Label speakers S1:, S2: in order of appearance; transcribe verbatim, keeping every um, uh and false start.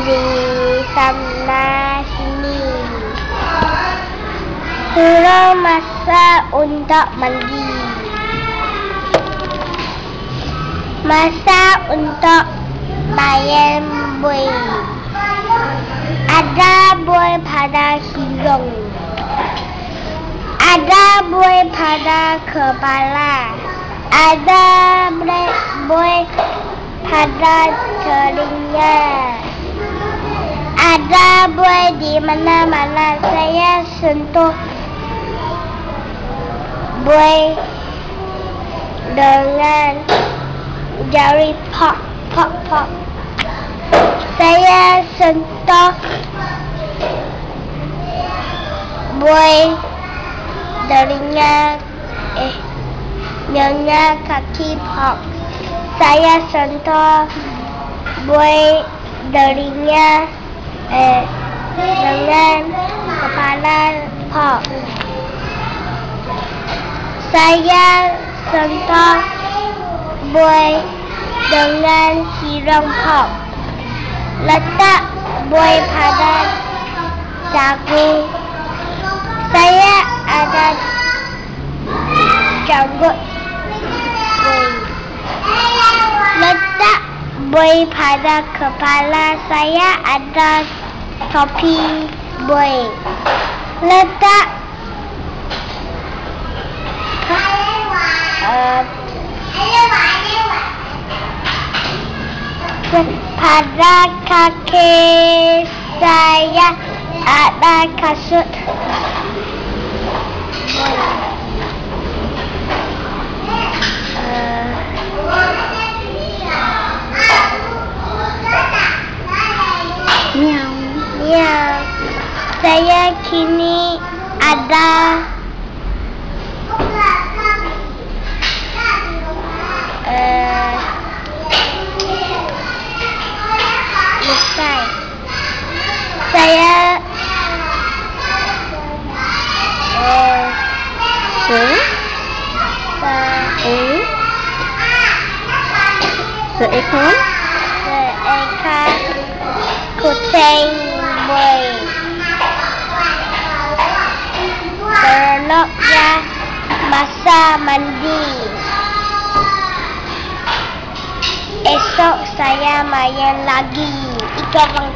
S1: di sana sini. Suruh masa untuk mandi. Masa untuk bayam buih. Ada buih pada hidung. Ada buih pada kepala. Ada buih pada telinga. Ada buih di mana-mana. Saya sentuh buih dengan jari pok pok pok. Saya sentuh buih telinga eh nyonya kaki pok. Saya sentuh buih telinga eh dengan kepala pok. Saya sentuh buih dengan hidung pok. Letak buih pada dagu. Saya ada janggut buih. Letak buih pada kepala. Saya ada topi buih. Letak uh, pada kaki saya ada kasut. Uh, miau. Miau. Saya kini ada uh, Lukai. Saya eh se se seekor seekor kucing buih. Seronoknya masa mandi. Esok saya main lagi. Ika